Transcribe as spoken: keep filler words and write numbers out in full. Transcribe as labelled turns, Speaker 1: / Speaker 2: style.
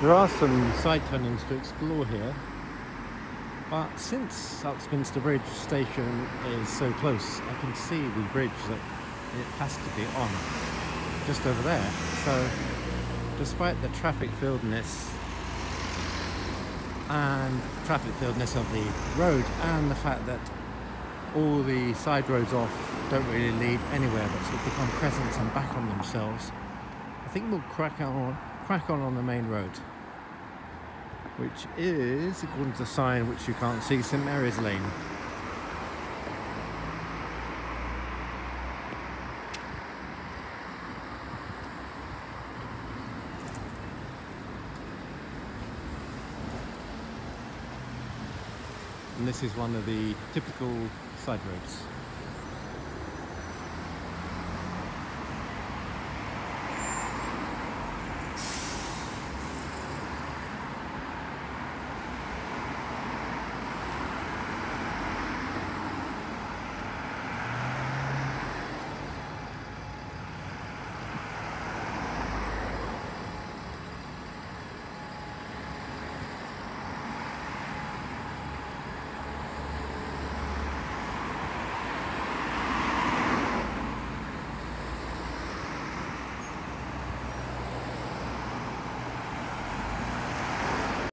Speaker 1: There are some side turnings to explore here, but since Uxminster Bridge station is so close, I can see the bridge that it has to be on just over there. So despite the traffic filledness and traffic filledness of the road and the fact that all the side roads off don't really lead anywhere but sort of become crescents and back on themselves, I think we'll crack on crack on on the main road, which is, according to the sign which you can't see, St Mary's Lane. And this is one of the typical side roads.